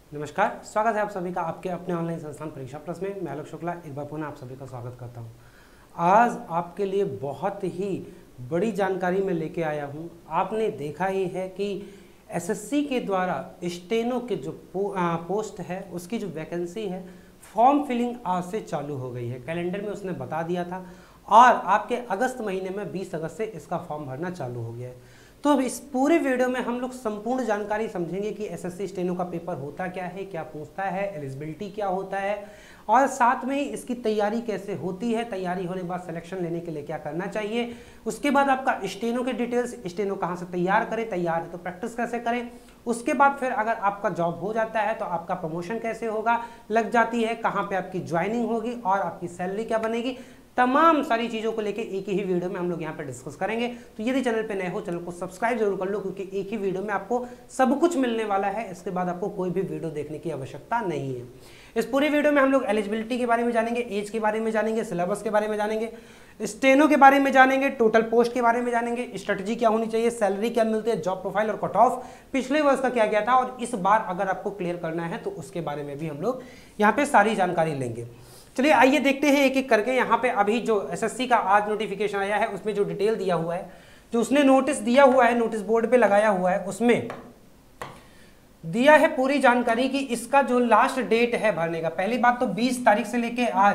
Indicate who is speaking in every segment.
Speaker 1: नमस्कार, स्वागत है आप सभी का आपके अपने ऑनलाइन संस्थान परीक्षा प्लस में। मैं आलोक शुक्ला एक बार पुनः आप सभी का स्वागत करता हूं। आज आपके लिए बहुत ही बड़ी जानकारी मैं लेके आया हूं। आपने देखा ही है कि एसएससी के द्वारा स्टेनो के जो पोस्ट है उसकी जो वैकेंसी है, फॉर्म फिलिंग आज से चालू हो गई है। कैलेंडर में उसने बता दिया था और आपके अगस्त महीने में 20 अगस्त से इसका फॉर्म भरना चालू हो गया है। तो अब इस पूरे वीडियो में हम लोग संपूर्ण जानकारी समझेंगे कि एसएससी स्टेनो का पेपर होता क्या है, क्या पूछता है, एलिजिबिलिटी क्या होता है और साथ में ही इसकी तैयारी कैसे होती है, तैयारी होने के बाद सिलेक्शन लेने के लिए क्या करना चाहिए, उसके बाद आपका स्टेनो के डिटेल्स, स्टेनो कहाँ से तैयार करें, तैयार है तो प्रैक्टिस कैसे करें, उसके बाद फिर अगर आपका जॉब हो जाता है तो आपका प्रमोशन कैसे होगा, लग जाती है कहाँ पे आपकी ज्वाइनिंग होगी और आपकी सैलरी क्या बनेगी, तमाम सारी चीज़ों को लेके एक ही वीडियो में हम लोग यहाँ पे डिस्कस करेंगे। तो यदि चैनल पे नए हो, चैनल को सब्सक्राइब जरूर कर लो, क्योंकि एक ही वीडियो में आपको सब कुछ मिलने वाला है। इसके बाद आपको कोई भी वीडियो देखने की आवश्यकता नहीं है। इस पूरी वीडियो में हम लोग एलिजिबिलिटी के बारे में जानेंगे, एज के बारे में जानेंगे, सिलेबस के बारे में जानेंगे, स्टेनो के बारे में जानेंगे, टोटल पोस्ट के बारे में जानेंगे, स्ट्रेटजी क्या होनी चाहिए, सैलरी क्या मिलती है, जॉब प्रोफाइल और कट ऑफ पिछले वर्ष का क्या गया था और इस बार अगर आपको क्लियर करना है तो उसके बारे में भी हम लोग यहाँ पे सारी जानकारी लेंगे। चलिए आइए देखते हैं एक एक करके। यहाँ पे अभी जो एसएससी का आज नोटिफिकेशन आया है उसमें जो डिटेल दिया हुआ है, जो उसने नोटिस दिया हुआ है, नोटिस बोर्ड पे लगाया हुआ है, उसमें दिया है पूरी जानकारी कि इसका जो लास्ट डेट है भरने का। पहली बात तो 20 तारीख से लेके आज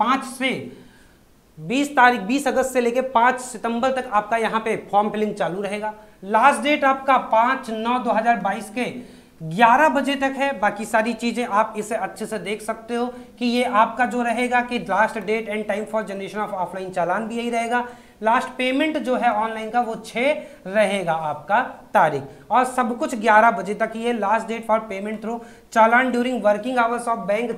Speaker 1: 20 अगस्त से लेके 5 सितंबर तक आपका यहाँ पे फॉर्म फिलिंग चालू रहेगा। लास्ट डेट आपका 5/9/2022 के 11 बजे तक है। बाकी सारी चीजें आप इसे अच्छे से देख सकते हो कि ये आपका जो रहेगा कि last date and time for generation of offline challan भी यही रहेगा। लास्ट पेमेंट जो है ऑनलाइन का वो 6 रहेगा आपका तारीख, और सब कुछ 11 बजे तक ही है। Last date for payment through challan during working hours of bank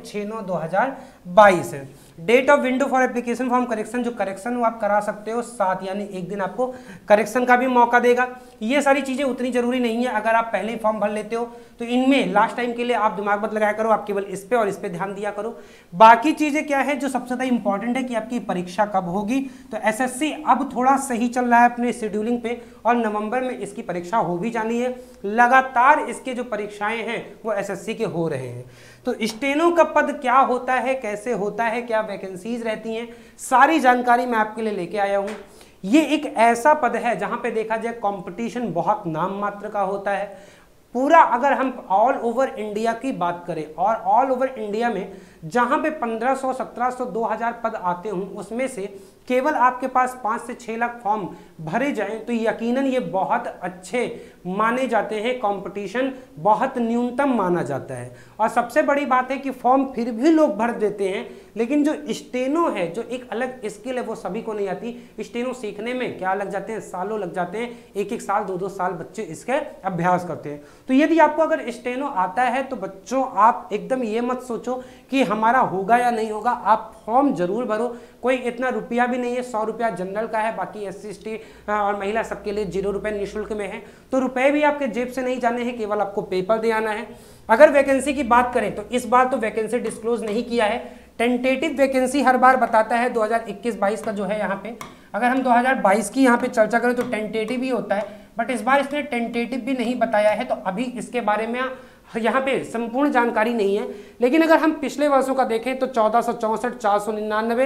Speaker 1: 6/9/2022 है। Date of window for application form correction, जो करेक्शन वो आप करा सकते हो 7, यानी एक दिन आपको करेक्शन का भी मौका देगा। ये सारी चीजें उतनी जरूरी नहीं है, अगर आप पहले ही फॉर्म भर लेते हो तो इनमें लास्ट टाइम के लिए आप दिमाग मत लगाया करो, आप केवल इस पे और इस पे ध्यान दिया करो। बाकी चीजें क्या है जो सबसे ज्यादा इंपॉर्टेंट है कि आपकी परीक्षा कब होगी। तो एसएससी अब थोड़ा सही चल रहा है अपने शेड्यूलिंग पे और नवंबर में इसकी परीक्षा हो भी जानी है। लगातार इसके जो परीक्षाएं हैं वो एसएससी के हो रहे हैं। तो स्टेनो का पद क्या होता है, कैसे होता है, क्या वैकेंसीज रहती हैं, सारी जानकारी मैं आपके लिए लेके आया हूं। ये एक ऐसा पद है जहां पे देखा जाए कंपटीशन बहुत नाम मात्र का होता है। पूरा अगर हम ऑल ओवर इंडिया की बात करें और ऑल ओवर इंडिया में जहां पे 1500, 1700, 2000 पद आते हों, उसमें से केवल आपके पास 5 से 6 लाख फॉर्म भरे जाएं तो यकीनन ये बहुत अच्छे माने जाते हैं। कंपटीशन बहुत न्यूनतम माना जाता है और सबसे बड़ी बात है कि फॉर्म फिर भी लोग भर देते हैं, लेकिन जो स्टेनो है, जो एक अलग स्किल है, वो सभी को नहीं आती। स्टेनो सीखने में क्या लग जाते हैं, सालों लग जाते हैं, 1-1 साल 2-2 साल बच्चे इसके अभ्यास करते हैं। तो यदि आपको अगर स्टेनो आता है तो बच्चों आप एकदम ये मत सोचो कि हमारा होगा या नहीं होगा, आप फॉर्म जरूर भरो। कोई इतना रुपया भी नहीं है, 100 रुपया जनरल का है, बाकी SC ST और महिला सबके लिए 0 रुपये निःशुल्क में है। तो रुपए भी आपके जेब से नहीं जाने हैं, केवल आपको पेपर दे आना है। अगर वैकेंसी की बात करें तो इस बार तो वैकेंसी डिस्क्लोज नहीं किया है। टेंटेटिव वैकेंसी हर बार बताता है 2021-22 का जो है यहाँ पे। अगर हम 2022 की यहाँ पे चर्चा करें तो टेंटेटिव ही होता है, बट इस बार इसने टेंटेटिव भी नहीं बताया है, तो अभी इसके बारे में यहाँ पे संपूर्ण जानकारी नहीं है। लेकिन अगर हम पिछले वर्षों का देखें तो 1464, 499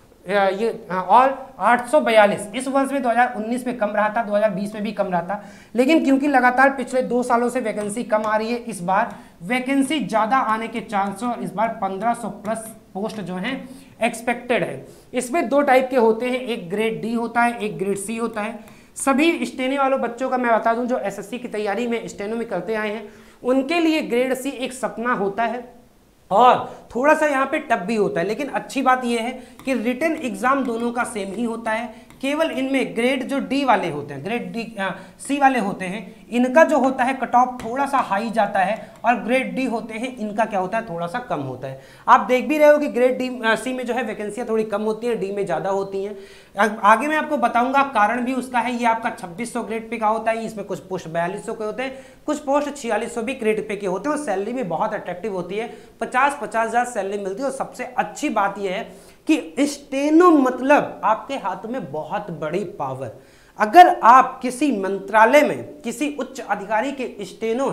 Speaker 1: ये और 842 इस वर्ष में 2019 में कम रहा था, 2020 में भी कम रहा था। लेकिन क्योंकि लगातार पिछले 2 सालों से वैकेंसी कम आ रही है, इस बार वैकेंसी ज़्यादा आने के चांस और इस बार 1500 प्लस पोस्ट जो हैं एक्सपेक्टेड है। इसमें 2 टाइप के होते हैं, एक ग्रेड डी होता है, एक ग्रेड सी होता है। सभी स्टेनो वालों बच्चों का मैं बता दूं जो एसएससी की तैयारी में स्टेनो में करते आए हैं, उनके लिए ग्रेड सी एक सपना होता है और थोड़ा सा यहाँ पे टफ भी होता है। लेकिन अच्छी बात यह है कि रिटन एग्जाम दोनों का सेम ही होता है। केवल इनमें ग्रेड जो डी वाले होते हैं, ग्रेड डी सी वाले होते हैं, इनका जो होता है कट ऑफ थोड़ा सा हाई जाता है, और ग्रेड डी होते हैं इनका क्या होता है, थोड़ा सा कम होता है। आप देख भी रहे हो कि ग्रेड डी सी में जो है वैकेंसियां थोड़ी कम होती हैं, डी में ज़्यादा होती हैं। आगे मैं आपको बताऊंगा कारण भी उसका है। ये आपका 2600 ग्रेड पे का होता है, इसमें कुछ पोस्ट 4200 के होते हैं, कुछ पोस्ट 4600 भी ग्रेड पे के होते हैं और सैलरी भी बहुत अट्रैक्टिव होती है, 50-50 हज़ार सैलरी मिलती है। और सबसे अच्छी बात यह है कि स्टेनो मतलब आपके हाथ में बहुत बड़ी पावर। अगर आप किसी मंत्रालय में किसी उच्च अधिकारी के स्टेनो हैं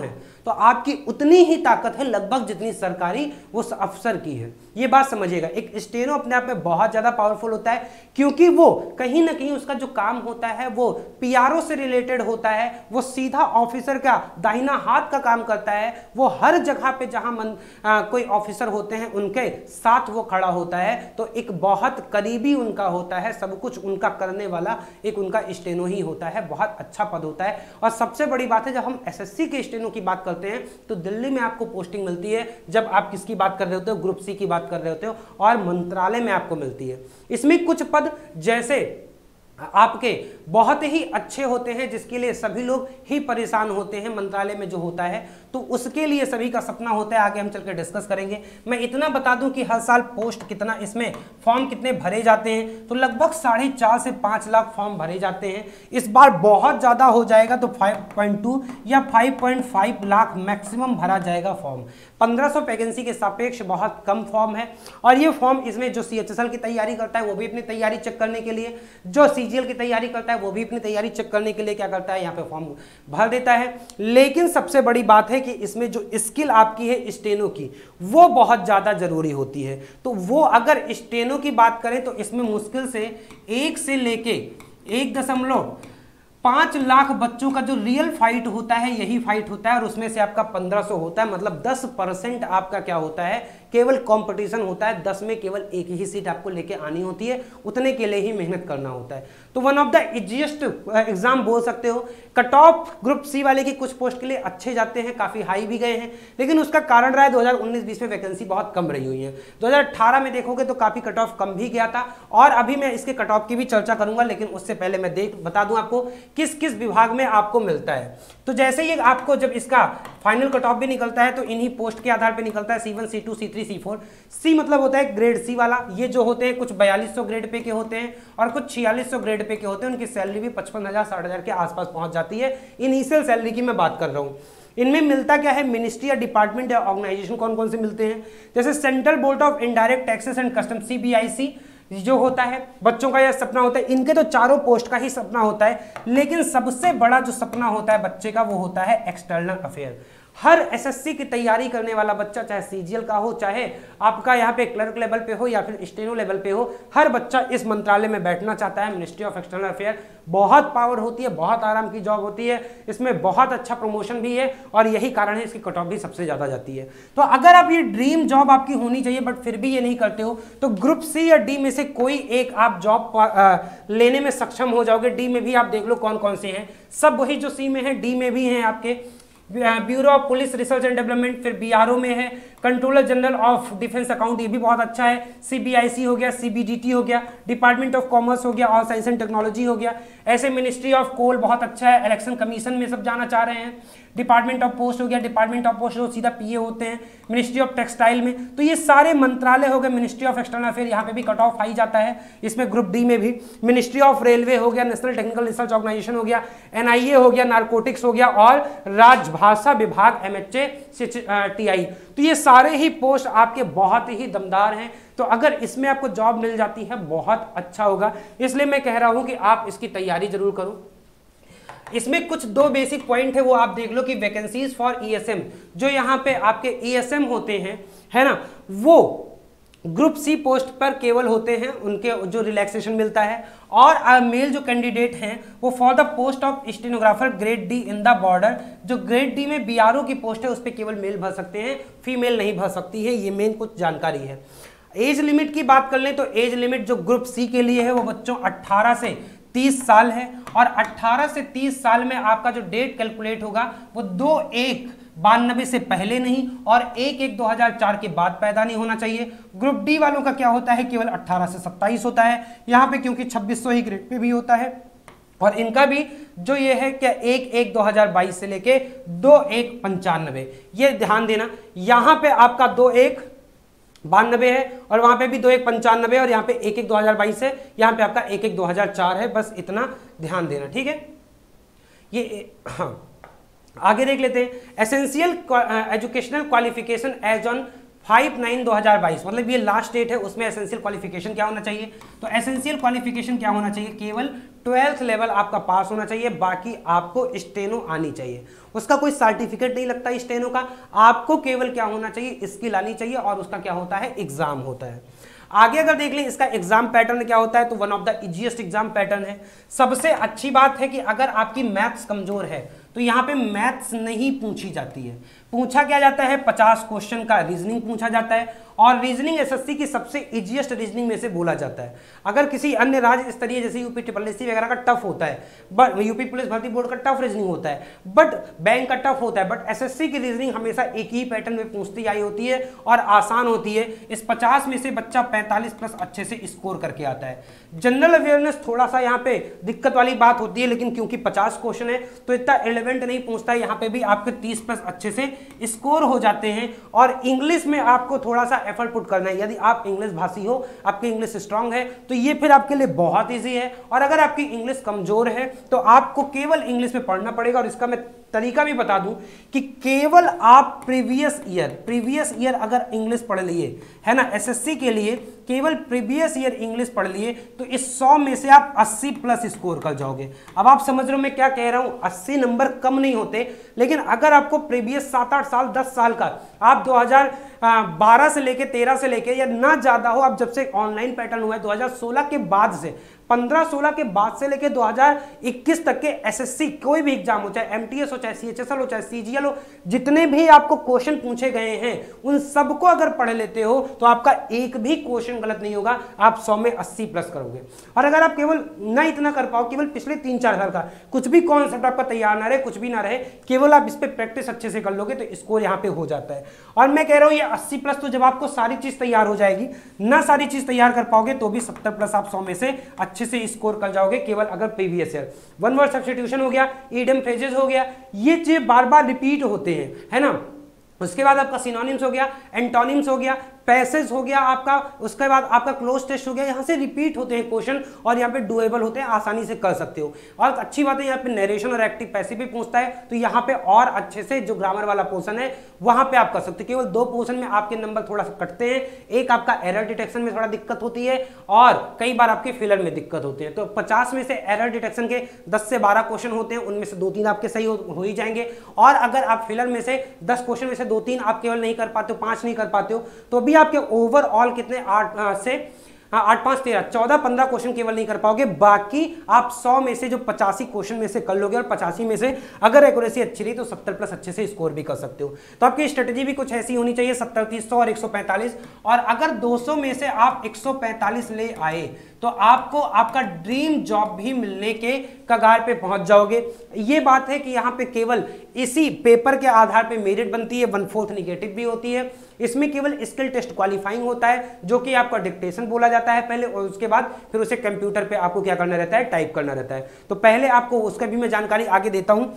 Speaker 1: तो आपकी उतनी ही ताकत है लगभग जितनी सरकारी उस अफसर की है। ये बात समझिएगा। एक स्टेनो अपने आप में बहुत ज़्यादा पावरफुल होता है, क्योंकि वो कहीं ना कहीं उसका जो काम होता है वो पीआरओ से रिलेटेड होता है, वो सीधा ऑफिसर का दाहिना हाथ का काम करता है, वो हर जगह पे जहां कोई ऑफिसर होते हैं उनके साथ वो खड़ा होता है, तो एक बहुत करीबी उनका होता है, सब कुछ उनका करने वाला एक उनका स्टेनो ही होता है। बहुत अच्छा पद होता है। और सबसे बड़ी बात है, जब हम एसएससी के स्टेनो की बात करते हैं तो दिल्ली में आपको पोस्टिंग मिलती है, जब आप किसकी बात कर रहे होते हो, ग्रुप सी की बात कर रहे होते हो, और मंत्रालय में आपको मिलती है। इसमें कुछ पद जैसे आपके बहुत ही अच्छे होते हैं, जिसके लिए सभी लोग ही परेशान होते हैं मंत्रालय में जो होता है, तो उसके लिए सभी का सपना होता है। आगे हम चलकर डिस्कस करेंगे। मैं इतना बता दूं कि हर साल पोस्ट कितना, इसमें फॉर्म कितने भरे जाते हैं, तो लगभग 4.5 से 5 लाख फॉर्म भरे जाते हैं। इस बार बहुत ज़्यादा हो जाएगा, तो 5.2 या 5.5 लाख मैक्सिमम भरा जाएगा फॉर्म। 1500 वैकेंसी के सापेक्ष बहुत कम फॉर्म है। और ये फॉर्म, इसमें जो CHSL की तैयारी करता है वो भी अपनी तैयारी चेक करने के लिए, जो CGL की तैयारी करता है वो भी अपनी तैयारी चेक करने के लिए क्या करता है, यहाँ पे फॉर्म भर देता है। लेकिन सबसे बड़ी बात है कि इसमें जो स्किल आपकी है स्टेनो की, वो बहुत ज़्यादा जरूरी होती है। तो वो अगर स्टेनो की बात करें तो इसमें मुश्किल से 1 से लेके 1.5 लाख बच्चों का जो रियल फाइट होता है यही फाइट होता है, और उसमें से आपका 1500 होता है, मतलब 10% आपका क्या होता है, केवल कंपटीशन होता है। 10 में केवल एक ही सीट आपको लेके आनी होती है, उतने के लिए ही मेहनत करना होता है। तो one of the easiest exam बोल सकते हो। कट ऑफ ग्रुप सी वाले की कुछ पोस्ट के लिए अच्छे जाते हैं, काफी हाई भी गए हैं, लेकिन उसका कारण रहा है 2019-20 में वैकेंसी बहुत कम रही हुई है। 2018 में देखोगे तो काफी कट ऑफ कम भी गया था, और अभी मैं इसके कट ऑफ की भी चर्चा करूंगा, लेकिन उससे पहले मैं बता दूं आपको किस किस विभाग में आपको मिलता है। तो जैसे ही आपको जब इसका फाइनल कट ऑफ भी निकलता है तो इन्हीं पोस्ट के आधार पर निकलता है, C1, C2, C3, C4। सी मतलब होता है ग्रेड सी वाला, ये जो होते हैं कुछ 4200 ग्रेड पे के होते हैं और कुछ 4600 ग्रेड पे के होते हैं। उनकी सैलरी भी 55,000 60,000 के आसपास पहुंच जाती है। इनिशियल सैलरी की मैं बात कर रहा हूँ। इनमें मिलता क्या है, मिनिस्ट्री या डिपार्टमेंट या ऑर्गेनाइजेशन कौन कौन से मिलते हैं, जैसे central board of indirect taxes and custom CBIC जो होता है, बच्चों का यह सपना होता है। इनके तो चारों पोस्ट का ही सपना होता है, लेकिन सबसे बड़ा जो सपना होता है बच्चे का वो होता है एक्सटर्नल अफेयर। हर एसएससी की तैयारी करने वाला बच्चा, चाहे CGL का हो, चाहे आपका यहाँ पे क्लर्क लेवल पे हो या फिर स्टेनो लेवल पे हो, हर बच्चा इस मंत्रालय में बैठना चाहता है। मिनिस्ट्री ऑफ एक्सटर्नल अफेयर बहुत पावर होती है, बहुत आराम की जॉब होती है, इसमें बहुत अच्छा प्रमोशन भी है, और यही कारण है इसकी कट ऑफ भी सबसे ज्यादा जाती है। तो अगर आप ये ड्रीम जॉब आपकी होनी चाहिए बट फिर भी ये नहीं करते हो, तो ग्रुप सी या डी में से कोई एक आप जॉब लेने में सक्षम हो जाओगे। डी में भी आप देख लो कौन कौन से हैं, सब वही जो सी में है डी में भी हैं आपके। Bureau of police research and development, फिर BRO में है, controller general of defence account, ये भी बहुत अच्छा है। CBIC हो गया, CBDT हो गया, डिपार्टमेंट ऑफ कॉमर्स हो गया और साइंस एंड टेक्नोलॉजी हो गया। ऐसे मिनिस्ट्री ऑफ कोल बहुत अच्छा है, इलेक्शन कमीशन में सब जाना चाह रहे हैं। डिपार्टमेंट ऑफ पोस्ट हो गया, डिपार्टमेंट ऑफ पोस्ट जो सीधा PA होते हैं। मिनिस्ट्री ऑफ टेक्सटाइल में, तो ये सारे मंत्रालय हो गए। मिनिस्ट्री ऑफ एक्सटर्नल अफेयर, यहाँ पे भी कट ऑफ हाई जाता है, इसमें ग्रुप डी में भी। मिनिस्ट्री ऑफ रेलवे हो गया, नेशनल टेक्निकल रिसर्च ऑर्गेनाइजेशन हो गया, NIA हो गया, नारकोटिक्स हो गया, और राजभाषा विभाग MHA TI। तो ये सारे ही पोस्ट आपके बहुत ही दमदार हैं। तो अगर इसमें आपको जॉब मिल जाती है बहुत अच्छा होगा, इसलिए मैं कह रहा हूं कि आप इसकी तैयारी जरूर करो। इसमें कुछ 2 बेसिक पॉइंट है, वो आप देख लो कि वैकेंसीज फॉर ESM, जो यहाँ पे आपके ESM होते हैं, है ना, वो ग्रुप सी पोस्ट पर केवल होते हैं, उनके जो रिलैक्सेशन मिलता है। और मेल जो कैंडिडेट हैं वो for the post of stenographer grade D in the border, जो ग्रेड डी में BRO की पोस्ट है उस पर केवल मेल भर सकते हैं, फीमेल नहीं भर सकती है। ये मेन कुछ जानकारी है। एज लिमिट की बात कर लें तो एज लिमिट जो ग्रुप सी के लिए है वो बच्चों 18 से 30 साल है, और 18 से 30 साल में आपका जो डेट कैलकुलेट होगा वो 2/1/92 से पहले नहीं और 1/1/2004 के बाद पैदा नहीं होना चाहिए। ग्रुप डी वालों का क्या होता है, केवल 18 से 27 होता है यहाँ पे, क्योंकि 2600 ही ग्रेड पे भी होता है। और इनका भी जो ये है क्या 1/1/2022 से लेके 2/1/95, ये ध्यान देना। यहाँ पे आपका 2/1/92 है और वहां पे भी 2/1/95 और यहाँ पे 1/1/2022 है, यहाँ पे आपका 1/1/2004 है। बस इतना ध्यान देना, ठीक है। ये हाँ, आगे देख लेते हैं। Essential educational qualification age on 5/9/2022 मतलब ये लास्ट डेट है, उसमें एसेंशियल क्वालिफिकेशन क्या होना चाहिए? तो एसेंशियल क्वालिफिकेशन क्या होना चाहिए? केवल 12th लेवल आपका पास होना चाहिए, बाकी आपको स्टेनो आनी चाहिए। उसका कोई सर्टिफिकेट नहीं लगता स्टेनो का, आपको केवल क्या होना चाहिए? स्किल आनी चाहिए, और उसका क्या होता है? एग्जाम होता है। आगे अगर देख लें इसका एग्जाम पैटर्न क्या होता है, तो one of the easiest exam pattern है। सबसे अच्छी बात है कि अगर आपकी मैथ्स कमजोर है तो यहाँ पे मैथ्स नहीं पूछी जाती है, पूछा क्या जाता है? 50 क्वेश्चन का रीजनिंग पूछा जाता है, और रीजनिंग एसएससी की सबसे इजीएस्ट रीजनिंग में से बोला जाता है। अगर किसी अन्य राज्य स्तरीय जैसे यूपी SSC वगैरह का टफ होता है, बट यूपी पुलिस भर्ती बोर्ड का टफ रीजनिंग होता है, बट बैंक का टफ होता है, बट एसएससी की रीजनिंग हमेशा एक ही पैटर्न में पूछती आई होती है और आसान होती है। इस 50 में से बच्चा 45 प्लस अच्छे से स्कोर करके आता है। जनरल अवेयरनेस थोड़ा सा यहाँ पे दिक्कत वाली बात होती है, लेकिन क्योंकि 50 क्वेश्चन है तो इतना एलिवेंट नहीं पूछता है, यहाँ पे भी आपके 30 प्लस अच्छे से स्कोर हो जाते हैं। और इंग्लिश में आपको थोड़ा सा एफर्ट पुट करना है, यदि आप इंग्लिश भाषी हो, आपकी इंग्लिश स्ट्रांग है, तो ये फिर आपके लिए बहुत ईजी है। और अगर आपकी इंग्लिश कमजोर है तो आपको केवल इंग्लिश में पढ़ना पड़ेगा, और इसका मैं तरीका भी बता दूं कि केवल आप प्रीवियस ईयर अगर इंग्लिश पढ़ लिए है ना, एसएससी के लिए केवल प्रीवियस ईयर इंग्लिश पढ़ लिए तो इस 100 में से आप 80 प्लस स्कोर कर जाओगे। अब आप समझ रहे हो मैं क्या कह रहा हूं, 80 नंबर कम नहीं होते, लेकिन अगर आपको प्रीवियस 7-8 साल 10 साल का आप 2012 से लेके 13 से लेके या ना ज्यादा हो, आप जब से ऑनलाइन पैटर्न हुआ है 2016 के बाद से 15-16 के बाद से लेके 2021 तक के एसएससी कोई भी एग्जाम हो, चाहे एमटीएस हो, चाहे सीएचएसएल हो, चाहे सीजीएल हो, जितने भी आपको क्वेश्चन पूछे गए हैं उन सबको अगर पढ़ लेते हो तो आपका एक भी क्वेश्चन गलत नहीं होगा, आप 100 में 80 प्लस करोगे। और अगर आप केवल ना इतना कर पाओ, केवल पिछले 3-4 साल का कुछ भी कॉन्सेप्ट आपका तैयार ना रहे, कुछ भी ना रहे, केवल आप इस पर प्रैक्टिस अच्छे से कर लोगे तो स्कोर यहाँ पे हो जाता है। और मैं कह रहा हूँ ये 80 प्लस तो जब आपको सारी चीज तैयार हो जाएगी, ना सारी चीज तैयार कर पाओगे तो भी 70 प्लस आप 100 में से अच्छे से स्कोर कर जाओगे, केवल अगर previous year. One word substitution हो गया, इडियम फ्रेजेस हो गया, ये चीज बार बार रिपीट होते हैं, है ना। उसके बाद आपका सिनोनिम्स हो गया, एंटोनिम्स हो गया, पैसेज हो गया आपका, उसके बाद आपका क्लोज टेस्ट हो गया। यहाँ से रिपीट होते हैं क्वेश्चन और यहाँ पे डुएबल होते हैं, आसानी से कर सकते हो। और अच्छी बात है यहाँ पे नरेशन और एक्टिव पैसिव भी पूछता है, तो यहाँ पे और अच्छे से जो ग्रामर वाला पोर्शन है वहां पे आप कर सकते हो। केवल 2 पोर्शन में आपके नंबर थोड़ा सा कटते हैं, एक आपका एरर डिटेक्शन में थोड़ा दिक्कत होती है और कई बार आपके फिलर में दिक्कत होती है। तो 50 में से एरर डिटेक्शन के 10 से 12 क्वेश्चन होते हैं, उनमें से 2-3 आपके सही हो ही जाएंगे। और अगर आप फिलर में से 10 क्वेश्चन में से 2-3 आप केवल नहीं कर पाते हो, 5 नहीं कर पाते हो, तो भी आपके ओवरऑल कितने 8 से 8, 5, 13, 14, 15 क्वेश्चन केवल नहीं कर पाओगे। बाकी आप 100 में से जो 85 क्वेश्चन में से कर लोगे, और 85 में से अगर एक्यूरेसी अच्छी रही तो 70 प्लस अच्छे से स्कोर भी कर सकते हो। तो आपकी स्ट्रेटेजी भी कुछ ऐसी होनी चाहिए, 70, 30, 100 और 145। और अगर 200 में से आप 145 ले आए तो आपको आपका ड्रीम जॉब भी मिलने के कगार पे पहुंच जाओगे। ये बात है कि यहाँ पे केवल इसी पेपर के आधार पे मेरिट बनती है, 1/4 निगेटिव भी होती है। इसमें केवल स्किल टेस्ट क्वालिफाइंग होता है, जो कि आपका डिक्टेशन बोला जाता है पहले, और उसके बाद फिर उसे कंप्यूटर पे आपको क्या करना रहता है, टाइप करना रहता है। तो पहले आपको उसका भी मैं जानकारी आगे देता हूं।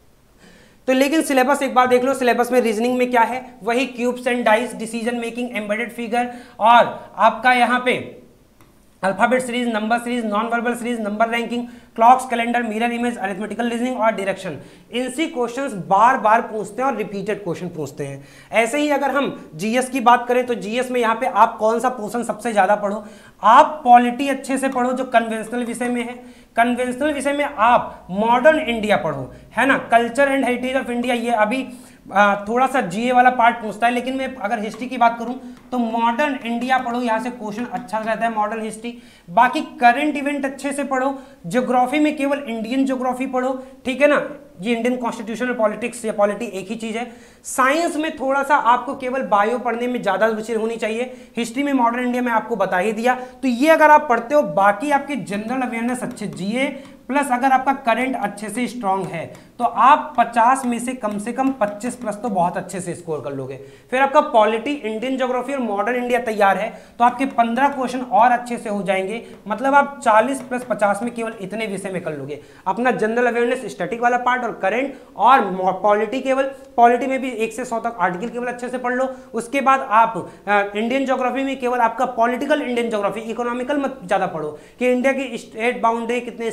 Speaker 1: तो लेकिन सिलेबस एक बार देख लो, सिलेबस में रीजनिंग में क्या है, वही cubes and dice, decision making, embedded figure, और आपका यहाँ पे alphabet series, number series, non verbal series, number ranking, clocks, calendar, mirror image, arithmetical reasoning और डायरेक्शन। इनसी क्वेश्चंस बार बार पूछते हैं और रिपीटेड क्वेश्चन पूछते हैं। ऐसे ही अगर हम जीएस की बात करें तो जीएस में यहाँ पे आप कौन सा पोर्शन सबसे ज्यादा पढ़ो, आप पॉलिटी अच्छे से पढ़ो जो कन्वेंशनल विषय में है। कन्वेंशनल विषय में आप मॉडर्न इंडिया पढ़ो, है ना, culture and heritage of India, ये अभी थोड़ा सा जीए वाला पार्ट पूछता है, लेकिन मैं अगर हिस्ट्री की बात करूं तो मॉडर्न इंडिया पढ़ो, यहां से क्वेश्चन अच्छा रहता है मॉडर्न हिस्ट्री। बाकी करंट इवेंट अच्छे से पढ़ो, ज्योग्राफी में केवल इंडियन ज्योग्राफी पढ़ो, ठीक है ना, ये इंडियन कॉन्स्टिट्यूशन और पॉलिटिक्स या पॉलिटी एक ही चीज है। साइंस में थोड़ा सा आपको केवल बायो पढ़ने में ज्यादा रुचि होनी चाहिए, हिस्ट्री में मॉडर्न इंडिया में आपको बता ही दिया। तो ये अगर आप पढ़ते हो, बाकी आपकी जनरल अवेयरनेस अच्छे, जीए प्लस अगर आपका करंट अच्छे से स्ट्रांग है तो आप 50 में से कम 25 प्लस तो बहुत अच्छे से स्कोर कर लोगे। फिर आपका पॉलिटी, इंडियन ज्योग्राफी और मॉडर्न इंडिया तैयार है तो आपके 15 क्वेश्चन और अच्छे से हो जाएंगे, मतलब आप 40 प्लस 50 में केवल इतने विषय में कर लोगे। अपना जनरल अवेयरनेस, स्टैटिक वाला पार्ट और करंट और पॉलिटी, केवल पॉलिटी में भी 1 से 100 तक आर्टिकल केवल अच्छे से पढ़ लो। उसके बाद आप इंडियन ज्योग्राफी में केवल आपका पॉलिटिकल इंडियन ज्योग्राफी, इकोनॉमिकल मत ज्यादा पढ़ो कि इंडिया की स्टेट बाउंड्री कितने से जा रही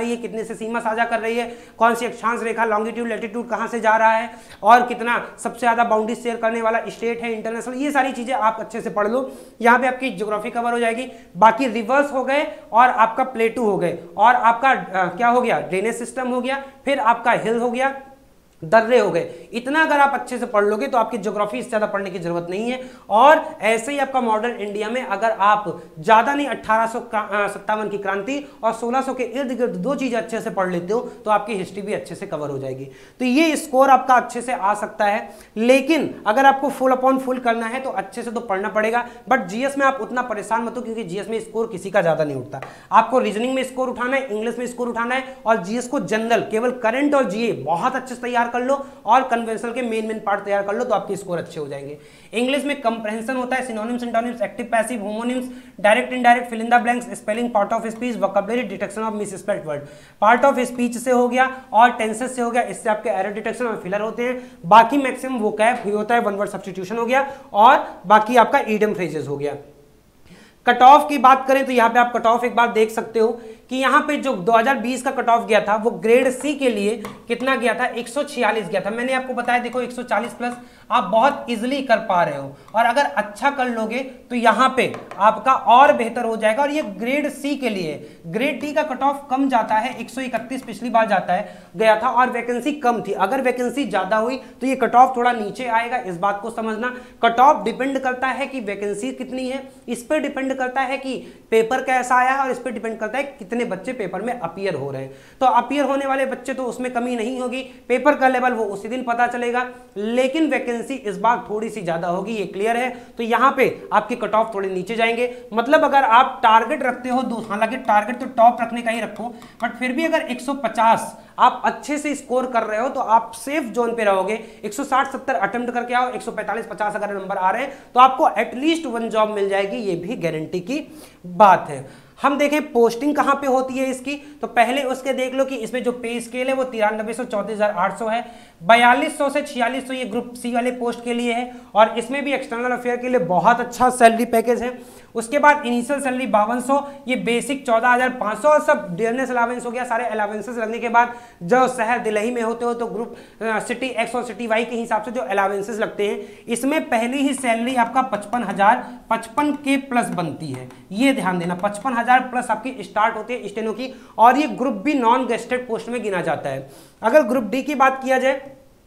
Speaker 1: रही है, कितने से सीमा साझा कर रही है, कौन सी अक्षांश रेखा लॉन्गिट्यूड लैटिट्यूड कहां से जा रहा है, और कितना सबसे ज्यादा बाउंड्री शेयर करने वाला स्टेट है इंटरनेशनल, ये सारी चीजें आप अच्छे से पढ़ लो। यहाँ पे आपकी ज्योग्राफी कवर हो जाएगी। बाकी रिवर्स हो गए और आपका प्लेटू हो गए और आपका क्या हो गया, ड्रेनेज सिस्टम हो गया, फिर आपका हिल हो गया, दर्रे हो गए। इतना अगर आप अच्छे से पढ़ लोगे तो आपकी ज्योग्राफी इससे ज्यादा पढ़ने की जरूरत नहीं है। और ऐसे ही आपका मॉडर्न इंडिया में अगर आप ज्यादा नहीं 1857 की क्रांति और 1600 के इर्द गिर्द दो चीजें अच्छे से पढ़ लेते हो तो आपकी हिस्ट्री भी अच्छे से कवर हो जाएगी। तो ये स्कोर आपका अच्छे से आ सकता है, लेकिन अगर आपको फुल अपॉन फुल करना है तो अच्छे से तो पढ़ना पड़ेगा। बट जीएस में आप उतना परेशान मत हो, क्योंकि जीएस में स्कोर किसी का ज्यादा नहीं उठता। आपको रीजनिंग में स्कोर उठाना है, इंग्लिश में स्कोर उठाना है, और जीएस को जनरल केवल करंट और जीए बहुत अच्छे से तैयार कर लो और कन्वेंशनल के मेन पार्ट तैयार कर लो तो आपके स्कोर अच्छे हो जाएंगे। इंग्लिश में कंप्रेहेंशन होता है, synonyms, antonyms, active passive, homonyms, direct indirect, fill in the blanks, spelling, part of speech, vocabulary, detection of misspelled word. Part of speech से हो गया और टेंसेस से हो गया, इससे आपके एरर डिटेक्शन और फिलर होते हैं। बाकी मैक्सिमम वोकैब होता है, वन वर्ड सब्स्टिट्यूशन हो गया, और बाकी आपका ईडियम फ्रेजेस हो गया। कट ऑफ की बात करें तो यहाँ पे आप कट ऑफ एक बार देख सकते हो कि यहाँ पे जो 2020 का कट ऑफ गया था वो ग्रेड सी के लिए कितना गया था, 146 गया था। मैंने आपको बताया देखो 140 प्लस आप बहुत इजीली कर पा रहे हो, और अगर अच्छा कर लोगे तो यहाँ पे आपका और बेहतर हो जाएगा। और ये ग्रेड सी के लिए, ग्रेड डी का कट ऑफ कम जाता है, 131 पिछली बार जाता है गया था, और वैकेंसी कम थी। अगर वैकेंसी ज्यादा हुई तो ये कट ऑफ थोड़ा नीचे आएगा, इस बात को समझना। कट ऑफ डिपेंड करता है कि वैकेंसी कितनी है, इस पर डिपेंड करता है कि पेपर कैसा आया है, और इस पर डिपेंड करता है कितने बच्चे पेपर में अपीयर हो रहे हैं। तो अपीयर होने वाले बच्चे तो उसमें कमी नहीं होगी, पेपर का लेवल वो उसी दिन पता चलेगा, लेकिन वैकेंसी इस बार थोड़ी सी ज्यादा होगी, ये क्लियर है। तो यहां पे आपके कट ऑफ थोड़े नीचे जाएंगे। मतलब अगर आप टारगेट रखते हो हालांकि टारगेट तो टॉप रखने का ही रखो, बट फिर भी अगर 150 आप अच्छे से स्कोर कर रहे हो तो आप सेफ जोन पे रहोगे। 160-70 अटेम्प्ट करके आओ, 145-50 अगर नंबर आ रहे हैं तो आपको एटलीस्ट वन जॉब मिल जाएगी, ये भी गारंटी की बात है। हम देखें पोस्टिंग कहां पे होती है इसकी, तो पहले उसके देख लो कि इसमें जो पे स्केल है वो 9300 34,800 है। 4200 से 4600 ये ग्रुप सी वाले पोस्ट के लिए है, और इसमें भी एक्सटर्नल अफेयर के लिए बहुत अच्छा सैलरी पैकेज है। उसके बाद इनिशियल सैलरी 5200, ये बेसिक 14,500, और सब डियरनेस अलावेंस हो गया। सारे अलावेंसेस लगने के बाद जो शहर दिल्ली में होते हो तो ग्रुप सिटी एक्स और सिटी वाई के हिसाब से जो अलावेंसेस लगते हैं, इसमें पहली ही सैलरी आपका 55,055 के प्लस बनती है। ये ध्यान देना, 55,000 प्लस आपकी स्टार्ट होती है स्टेनो की, और ये group B non gazetted post में गिना जाता है। अगर ग्रुप डी की बात किया जाए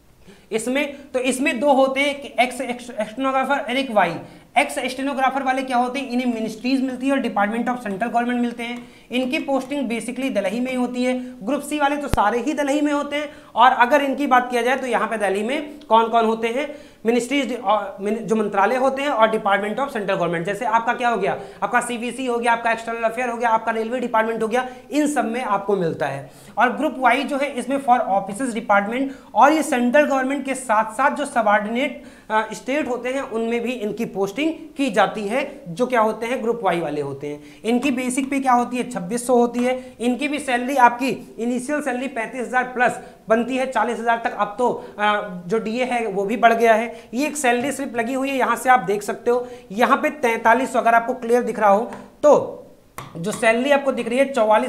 Speaker 1: इसमें दो होते हैं, एक्स स्टेनोग्राफर और एक वाई। एक्स स्टेनोग्राफर वाले क्या होते हैं, इन्हें मिनिस्ट्रीज मिलती है और डिपार्टमेंट ऑफ सेंट्रल गवर्नमेंट मिलते हैं। इनकी पोस्टिंग बेसिकली दिल्ली में ही होती है। ग्रुप सी वाले तो सारे ही दिल्ली में होते हैं, और अगर इनकी बात किया जाए तो यहाँ पे दिल्ली में कौन कौन होते हैं, मिनिस्ट्रीज जो मंत्रालय होते हैं और डिपार्टमेंट ऑफ सेंट्रल गवर्नमेंट। जैसे आपका क्या हो गया, आपका सीवीसी हो गया, आपका एक्सटर्नल अफेयर हो गया, आपका रेलवे डिपार्टमेंट हो गया, इन सब में आपको मिलता है। और ग्रुप वाई जो है इसमें फॉर ऑफिसर्स डिपार्टमेंट, और ये सेंट्रल गवर्नमेंट के साथ साथ जो सबऑर्डिनेट स्टेट होते हैं उनमें भी इनकी पोस्टिंग की जाती है, जो क्या होते हैं ग्रुप वाई वाले होते हैं। इनकी बेसिक पे क्या होती है 2600 होती है। इनकी भी सैलरी आपकी इनिशियल सैलरी 35,000 प्लस बनती है 40,000 तक। अब तो जो डीए है वो भी बढ़ गया है। ये एक सैलरी स्लिप लगी हुई है, यहां से आप देख सकते हो। यहाँ पे 4300 अगर आपको क्लियर दिख रहा हो तो जो सैलरी आपको दिख रही है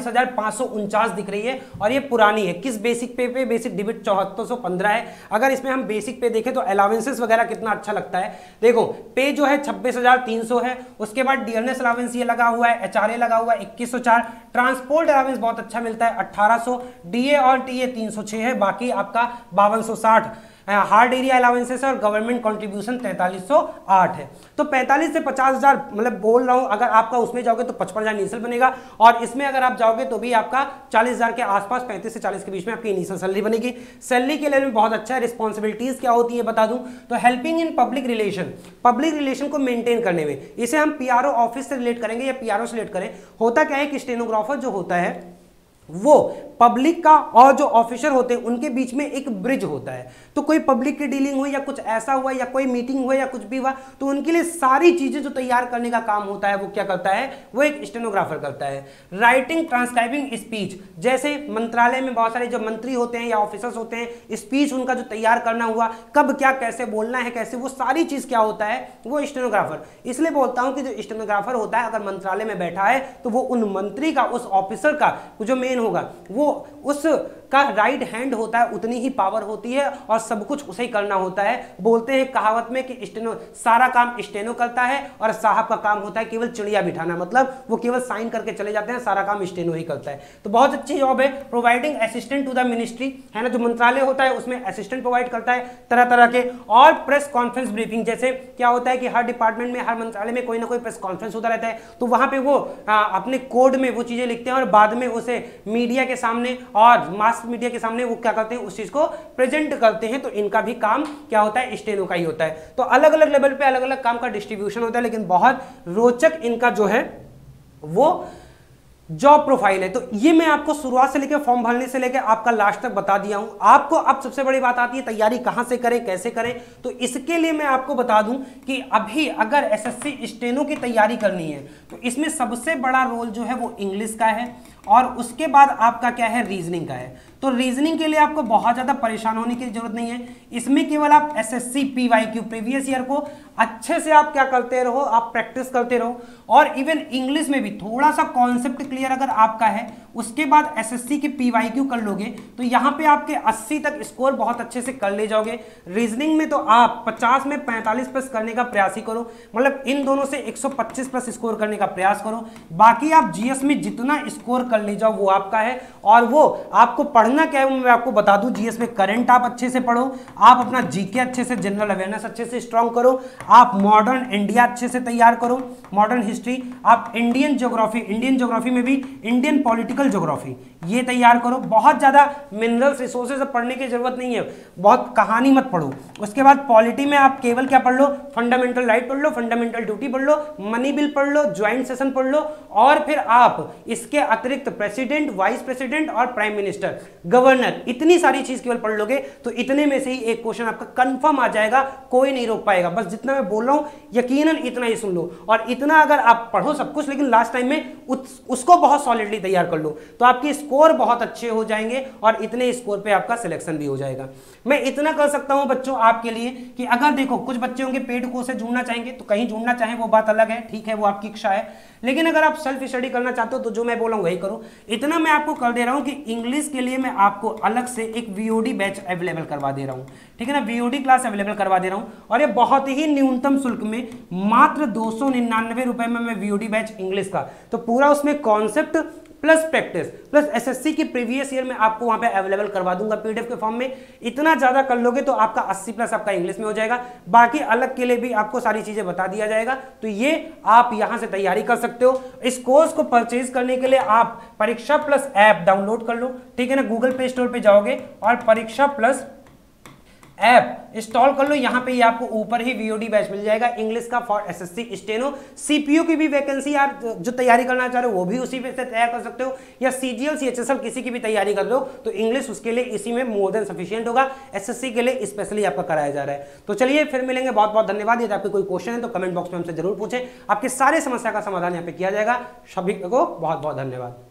Speaker 1: 44,549 दिख रही है, और ये पुरानी है। किस बेसिक पे बेसिक डिबिट 7415 है। अगर इसमें हम बेसिक पे देखें तो अलावेंसेस वगैरह कितना अच्छा लगता है। देखो पे जो है 26,300 है, उसके बाद डियरनेस अलावेंस ये लगा हुआ है, एचआरए लगा हुआ है 2104, ट्रांसपोर्ट अलावेंस बहुत अच्छा मिलता है 1800, डीए और टीए 306 है, बाकी आपका 5260 हार्ड एरिया अलावेंसेस और गवर्नमेंट कंट्रीब्यूशन 4308 है। तो 45 से 50,000 मतलब बोल रहा हूं, अगर आपका उसमें जाओगे तो 55,000 इनिशियल बनेगा, और इसमें अगर आप जाओगे तो भी आपका 40,000 के आसपास 35 से 40 के बीच में आपकी इनिशियल सैलरी बनेगी। सैलरी के लेवल में बहुत अच्छा है। रिस्पॉन्सिबिलिटीज क्या होती है बता दूं तो हेल्पिंग इन पब्लिक रिलेशन को मेंटेन करने में, इसे हम पीआरओ ऑफिस से रिलेट करेंगे या पीआरओ से रिलेट करें। होता क्या है कि स्टेनोग्राफर जो होता है वो पब्लिक का और जो ऑफिसर होते हैं उनके बीच में एक ब्रिज होता है। तो कोई पब्लिक की डीलिंग हुई या कुछ ऐसा हुआ या कोई मीटिंग हुआ या कुछ भी हुआ, तो उनके लिए सारी चीजें जो तैयार करने का काम होता है वो क्या करता है, वो एक स्टेनोग्राफर करता है। राइटिंग ट्रांसक्राइबिंग स्पीच, जैसे मंत्रालय में बहुत सारे जो मंत्री होते हैं या ऑफिसर्स होते हैं, स्पीच उनका जो तैयार करना हुआ, कब क्या कैसे बोलना है कैसे, वो सारी चीज क्या होता है, वो स्टेनोग्राफर। इसलिए बोलता हूं कि जो स्टेनोग्राफर होता है अगर मंत्रालय में बैठा है तो वो उन मंत्री का, उस ऑफिसर का जो मेन होगा वो उसका राइट हैंड होता है, उतनी ही पावर होती है और सब कुछ उसे ही करना होता है। बोलते हैं कहावत में कि स्टेनो सारा काम स्टेनो करता है और साहब का काम होता है केवल चिड़िया बिठाना, मतलब वो केवल साइन करके चले जाते हैं, सारा काम स्टेनो ही करता है। तो बहुत अच्छी जॉब है, providing assistant to the ministry, है ना, जो मंत्रालय होता है उसमें असिस्टेंट प्रोवाइड करता है तरह तरह के। और प्रेस कॉन्फ्रेंस ब्रीफिंग, जैसे क्या होता है कि हर डिपार्टमेंट में, हर मंत्रालय में कोई ना कोई प्रेस कॉन्फ्रेंस होता रहता है, तो वहां पे वो अपने कोड में वो चीजें लिखते हैं और बाद में उसे मीडिया के सामने और मास मीडिया के सामने वो क्या करते हैं, उस चीज को प्रेजेंट करते हैं। तो इनका भी काम क्या होता है, स्टेनो का ही होता है। तो अलग अलग लेवल पे अलग अलग काम का डिस्ट्रीब्यूशन होता है, लेकिन बहुत रोचक इनका जो है वो जॉब प्रोफाइल है। तो ये मैं आपको शुरुआत से लेकर फॉर्म भरने से लेकर आपका लास्ट तक बता दिया हूं। आपको अब सबसे बड़ी बात आती है तैयारी कहां से करें, कैसे करें। तो इसके लिए मैं आपको बता दूं कि अभी अगर एसएससी स्टेनो की तैयारी करनी है तो इसमें सबसे बड़ा रोल जो है वो इंग्लिश का है और उसके बाद आपका क्या है, रीजनिंग का है। तो रीजनिंग के लिए आपको बहुत ज्यादा परेशान होने की जरूरत नहीं है। इसमें केवल आप एसएससी पीवाईक्यू प्रीवियस ईयर को अच्छे से आप क्या करते रहो, आप प्रैक्टिस करते रहो। और इवन इंग्लिश में भी थोड़ा सा कॉन्सेप्ट क्लियर अगर आपका है, उसके बाद एसएससी की पीवाईक्यू कर लोगे तो यहाँ पे आपके 80 तक स्कोर बहुत अच्छे से कर ले जाओगे। रीजनिंग में तो आप 50 में 45 प्लस करने का प्रयास ही करो, मतलब इन दोनों से 125 प्लस स्कोर करने का प्रयास करो। बाकी आप जीएस में जितना स्कोर कर ले जाओ वो आपका है। और वो आपको पढ़ना क्या है मैं आपको बता दूं, जीएस में करंट आप अच्छे से पढ़ो, आप अपना जीके अच्छे से, जनरल अवेयरनेस अच्छे से स्ट्रांग करो, आप मॉडर्न इंडिया अच्छे से तैयार करो, मॉडर्न हिस्ट्री, आप इंडियन ज्योग्राफी में भी इंडियन पॉलिटिकल ज्योग्राफी ये तैयार करो। बहुत ज्यादा मिनरल्स रिसोर्सेज पढ़ने की जरूरत नहीं है, बहुत कहानी मत पढ़ो। उसके बाद पॉलिटी में आप केवल क्या पढ़ लो, फंडामेंटल राइट पढ़ लो, फंडामेंटल ड्यूटी पढ़ लो, मनी बिल पढ़ लो, ज्वाइंट सेशन पढ़ लो। और फिर आप इसके अतिरिक्त प्रेसिडेंट, वाइस प्रेसिडेंट और प्राइम मिनिस्टर, गवर्नर, इतनी सारी चीज केवल पढ़ लोगे तो इतने में से ही एक क्वेश्चन आपका कंफर्म आ जाएगा, कोई नहीं रोक पाएगा। बस जितना मैं बोल रहा हूं यकीनन इतना ही सुन लो और इतना अगर आप पढ़ो सब कुछ, लेकिन लास्ट टाइम में उसको बहुत सॉलिडली तैयार कर लो तो आपके स्कोर बहुत अच्छे हो जाएंगे और इतने स्कोर पे आपका सिलेक्शन भी हो जाएगा। मैं इतना कर सकता हूं बच्चों आपके लिए कि अगर देखो कुछ बच्चे होंगे पेड कोर्स से जुड़ना चाहेंगे तो कहीं जुड़ना चाहें वो बात अलग है, ठीक है, वो आपकी इच्छा है। लेकिन अगर आप सेल्फ स्टडी करना चाहते हो तो जो मैं बोला वही करो। इतना मैं आपको कर दे रहा हूं कि इंग्लिश के लिए मैं आपको अलग से एक वीओडी बैच अवेलेबल करवा दे रहा हूं, ठीक है ना, वीओडी क्लास अवेलेबल करवा दे रहा हूं और ये बहुत ही न्यूनतम शुल्क में मात्र 299 रुपए में मैं वीओडी बैच इंग्लिश का, तो पूरा उसमें concept plus practice plus SSC की प्रीवियस ईयर में आपको वहां पे अवेलेबल करवा दूंगा पीडीएफ के फॉर्म में। इतना ज्यादा कर लोगे तो आपका 80 प्लस आपका इंग्लिश में हो जाएगा। बाकी अलग के लिए भी आपको सारी चीजें बता दिया जाएगा, तो ये आप यहां से तैयारी कर सकते हो। इस कोर्स को परचेज करने के लिए आप परीक्षा प्लस ऐप डाउनलोड कर लो, ठीक है ना, गूगल प्ले स्टोर पे जाओगे और परीक्षा प्लस ऐप इंस्टॉल कर लो। यहाँ पे आपको ऊपर ही वीओडी बैच मिल जाएगा इंग्लिश का फॉर एसएससी स्टेनो। सीपीयू की भी वैकेंसी यार जो तैयारी करना चाह रहे हो वो भी उसी पे से तैयार कर सकते हो, या सीजीएल सीएचएसएल किसी की भी तैयारी कर लो तो इंग्लिश उसके लिए इसी में मोर देन सफिशिएंट होगा। एसएससी के लिए स्पेशली आपका कराया जा रहा है। तो चलिए फिर मिलेंगे, बहुत बहुत धन्यवाद। यदि आपके कोई क्वेश्चन है तो कमेंट बॉक्स में हमसे जरूर पूछें, आपके सारे समस्या का समाधान यहाँ पे किया जाएगा। सभी को बहुत बहुत धन्यवाद।